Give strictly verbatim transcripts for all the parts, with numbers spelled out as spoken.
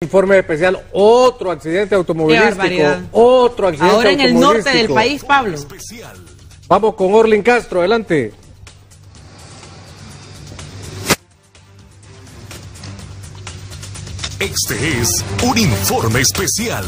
Informe especial, otro accidente automovilístico, otro accidente Ahora en el norte del país, Pablo. Vamos con Orlin Castro, adelante. Este es un informe especial.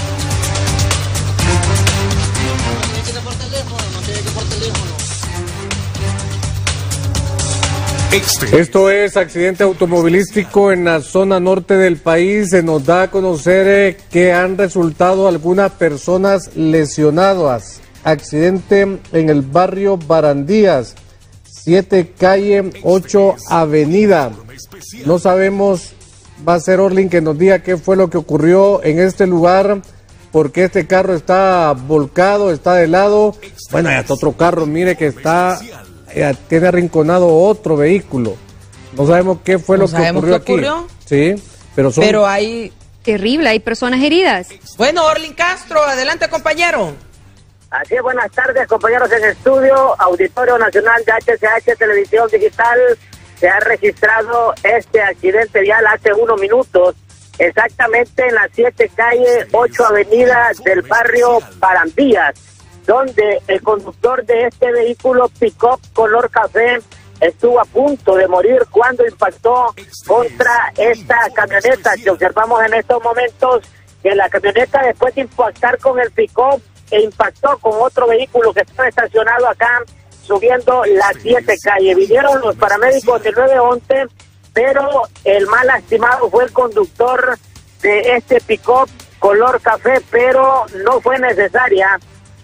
Este. Esto es accidente automovilístico en la zona norte del país. Se nos da a conocer eh, que han resultado algunas personas lesionadas. Accidente en el barrio Barandías, siete calle, ocho avenida. No sabemos, va a ser Orlin que nos diga qué fue lo que ocurrió en este lugar, porque este carro está volcado, está de lado. Bueno, hay hasta otro carro, mire que está... Eh, tiene arrinconado otro vehículo. No sabemos qué fue ¿No lo que ocurrió aquí. Ocurrió? Sí, pero son... Pero hay... Terrible, hay personas heridas. Bueno, Orlin Castro, adelante, compañero. Así es, buenas tardes, compañeros en estudio, Auditorio Nacional de H C H Televisión Digital. Se ha registrado este accidente vial hace unos minutos, exactamente en las siete calle, ocho avenida del barrio Barandías, donde el conductor de este vehículo pick-up color café estuvo a punto de morir cuando impactó contra esta camioneta que observamos en estos momentos, que la camioneta, después de impactar con el pick-up, e impactó con otro vehículo que estaba estacionado acá, subiendo las siete calle. Vinieron los paramédicos del nueve once, pero el más lastimado fue el conductor de este pick-up color café, pero no fue necesaria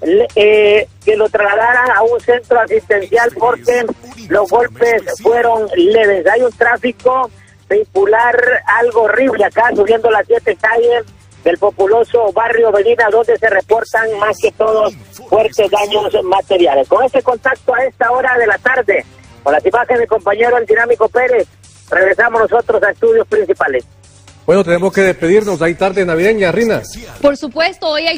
Eh, que lo trasladaran a un centro asistencial porque los golpes fueron leves. Hay un tráfico vehicular algo horrible acá, subiendo las siete calles del populoso barrio Avenida, donde se reportan más que todos fuertes daños materiales. Con este contacto a esta hora de la tarde, con las imágenes de compañero el Dinámico Pérez, regresamos nosotros a estudios principales. Bueno, tenemos que despedirnos, hay tarde navideña, Rina. Por supuesto, hoy hay